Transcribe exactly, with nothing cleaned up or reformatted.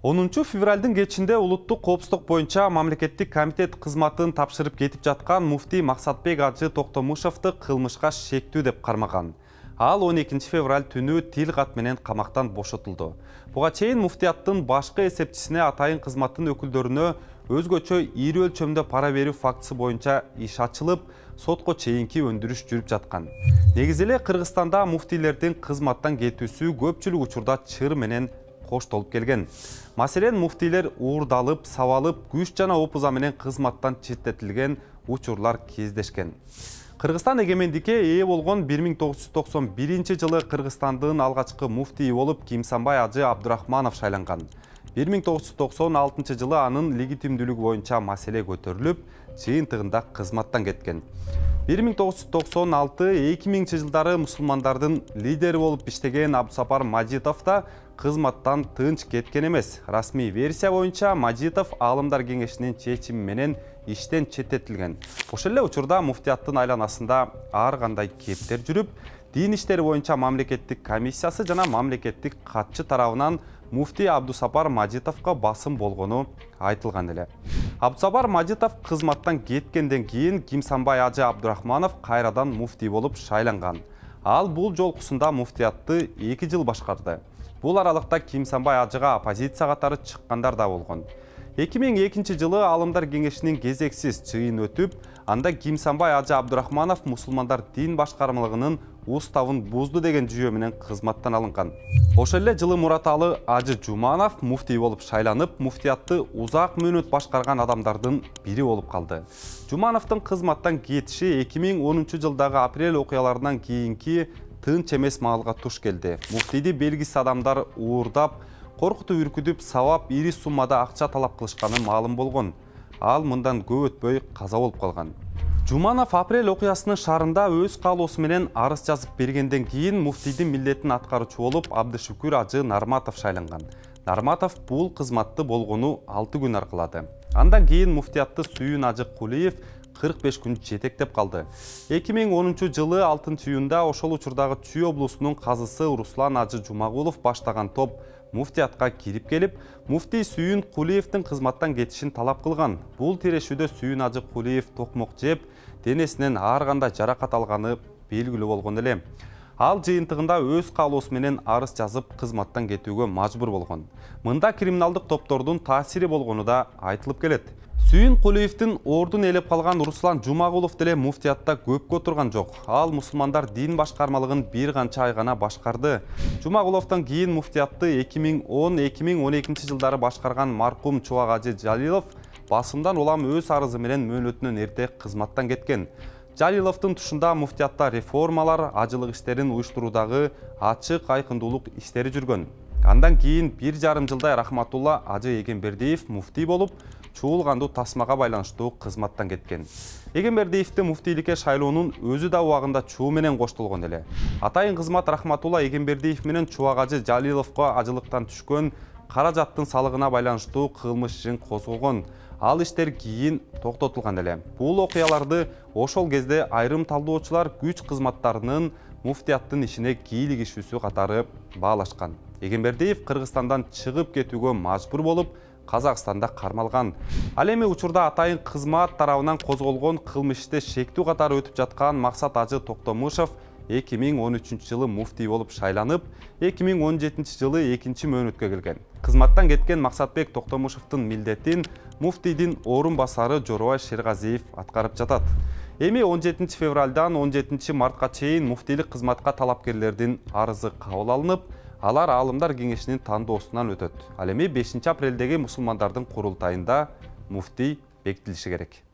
онунчу февралдын кечинде улуттук коопсуздук боюнча мамлекеттик комитет кызматын тапшырып кетип жаткан муфтий Максатбек Ажы Токтомушевду кылмышка шектүү деп кармаган. Ал он экинчи февраль түнү тил кат менен камактан бошотулду. Буга чейин муфтияттын башкы эсепчисине атайын кызматтын өкүлдөрүнө өзгөчө ири өлчөмдө пара берүү фактысы боюнча иш ачылып, сотко чейинки өндүрүш жүрүп жаткан. Негизи эле Кыргызстанда муфтийлердин кызматтан кетүүсү көпчүлүк учурда чыр менен коштолуп келген. Маселен, муфтийлер уурдалып, сабалып, күч жана опуза менен кызматтан четтетилген учурлар кездешкен. Кыргызстан эгемендикке ээ болгон бир миң тогуз жүз токсон биринчи жылы Кыргызстандын алгачкы муфтийи болуп Кимсанбай Ажы Абдурахманов шайланган. бир миң тогуз жүз токсон алтынчы жылы анын легитимдүүлүгү боюнча маселе көтөрүлүп, жыйынтыгында кызматтан кеткен. бир миң тогуз жүз токсон алты эки миңинчи жылдары мусулмандардын лидери болуп иштеген Абдусапар Мажитов да кызматтан тынч кеткен эмес. Расмий версия боюнча Мажитов Аалымдар кеңешинин чечими менен иштен четтетилген. Ошол эле учурда муфтияттын айланасында ар кандай кептер жүрүп, дин иштери боюнча мамлекеттик комиссиясы жана мамлекеттик катчы тарабынан муфтий Абдусапар Мажитовго басым болгону айтылган эле. Абдусапар Мажитов кызматтан кеткенден кийин Кимсанбай Ажы Абдурахманов кайрадан муфтий болуп шайланган. Ал бул жолкусунда муфтиятты эки жыл башкарды. Бул аралыкта Кимсанбай Ажыга оппозиция катары чыккандар да болгон. эки миң экинчи жылы Аалымдар кеңешинин кезексиз чыйын өтүп, анда Кимсанбай Ажы Абдурахманов мусулмандар дин башкармалыгынын уставын бузду деген жүйө менен кызматтан алынган. Ошол эле жылы Мураталы Ажы Жуманов муфтий болуп шайланып, муфтиятты узак мөөнөт башкарган адамдардын бири болуп калды. Жумановдун кызматтан кетиши эки миң онунчу жылдагы апрель окуяларынан кийинки тынч эмес маалга туш келди. Муфтийди белгисиз адамдар уурдап, коркутуп үркүтүп, сабап, ири суммада акча талап кылышканы маалым болгон. Ал мындан көп өтпөй каза болуп калган. Жуманов апрель окуясынын шаарында өз каалоосу менен арыз жазып бергенден кийин муфтийдин милдетин аткаруучу болуп Абдышүкүр Ажы Нарматов шайланган. Нарматов бул кызматты болгону алты күн аркылады. Андан кийин муфтиятты Сүйүн Ажы Кулиев кырк беш күн жетектеп калды. эки миң онунчу жылы алтынчы июнда ошол учурдагы Чүй облусунун казысы Руслан Ажы Жумагулов баштаган топ муфтиятка кирип келип, муфтий Сүйүн Кулиевдин кызматтан кетишин талап кылган. Бул тирешүүдө Сүйүн Ажы Кулиев токмок жеп, денесинен ар кандай жаракат алганы белгилүү болгон эле. Ал жыйынтыгында өз каалоосу менен арыз жазып кызматтан кетүүгө мажбур болгон. Мында криминалдык топтордун таасири болгону да айтылып келет. Сүйүн Кулиевдин ордун ээлеп калган Руслан Жумагулов деле муфтиятта көпкө отурган жок. Ал мусулмандар дин башкармалыгын бир канча ай гана башкарды. Жумагуловдон кийин муфтиятты эки миң он эки миң он экинчи жылдары башкарган маркум Чубак Ажы Жалилов басымдан улам өз арызы менен мөөнөтүнөн эрте кызматтан кеткен. Жалиловдун тушунда муфтиятта реформалар, ажылык иштерин уюштуруудагы ачык айкындуулук иштери жүргөн. Андан кийин бир жарым жылдай Рахматулла Ажы Эгембердиев муфтий болуп, чуулгандуу тасмага байланыштуу кызматтан кеткен. Эгембердиевди муфтийликке шайлоонун өзү да убагында чуу менен коштолгон эле. Атайын кызмат Рахматулла Эгембердиев менен Чубак Ажы Жалиловго ажылыктан түшкөн каражаттын салыгына байланыштуу кылмыш ишин козгогон. Ал иштер кийин токтотулган эле. Бул окуяларды ошол кезде айрым талдоочулар күч кызматтарынын муфтияттын ишине кийлигишүүсү катары баалашкан. Эгембердиев Кыргызстандан чыгып кетүүгө мажбур болуп, Казакстанда кармалган. Ал эми учурда атайын кызмат тарабынан козголгон кылмыш иште шектүү катары өтүп жаткан Максат Ажы Токтомушев эки миң он үчүнчү жылы муфтий болуп шайланып, эки миң он жетинчи жылы экинчи мөөнөткө келген. Кызматтан кеткен Максатбек Токтомушевдин милдетин муфтийдин орун басары Жоробай Шергазиев аткарып жатат. Эми он жетинчи февралдан он жетинчи мартка чейин муфтийлик кызматка талапкерлердин арызы кабыл алынып, алар Аалымдар кеңешинин тандоосунан өтөт. Ал эми бешинчи апрелдеги мусулмандардын курултайында муфтий бекитилиши керек.